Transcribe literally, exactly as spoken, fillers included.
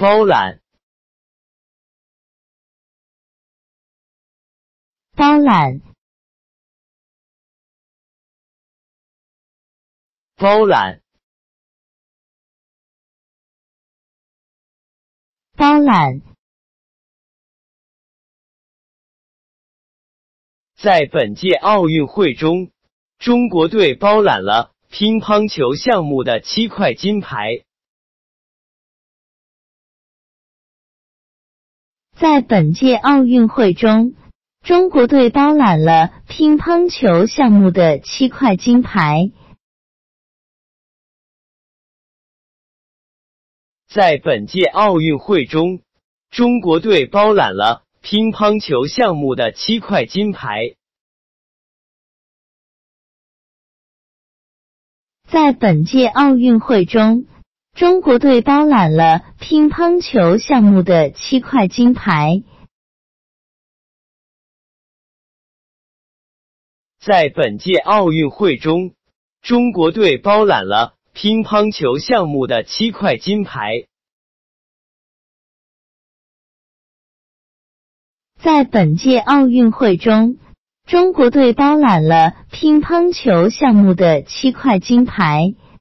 包揽， 包揽， 包揽， 包揽。 在本届奥运会中，中国队包揽了乒乓球项目的七块金牌。 在本届奥运会中，中国队包揽了乒乓球项目的七块金牌。 在本届奥运会中，中国队包揽了乒乓球项目的七块金牌。 在本届奥运会中，中国队包揽了乒乓球项目的七块金牌。 在本届奥运会中，中国队包揽了乒乓球项目的七块金牌。 在本届奥运会中，中国队包揽了乒乓球项目的七块金牌。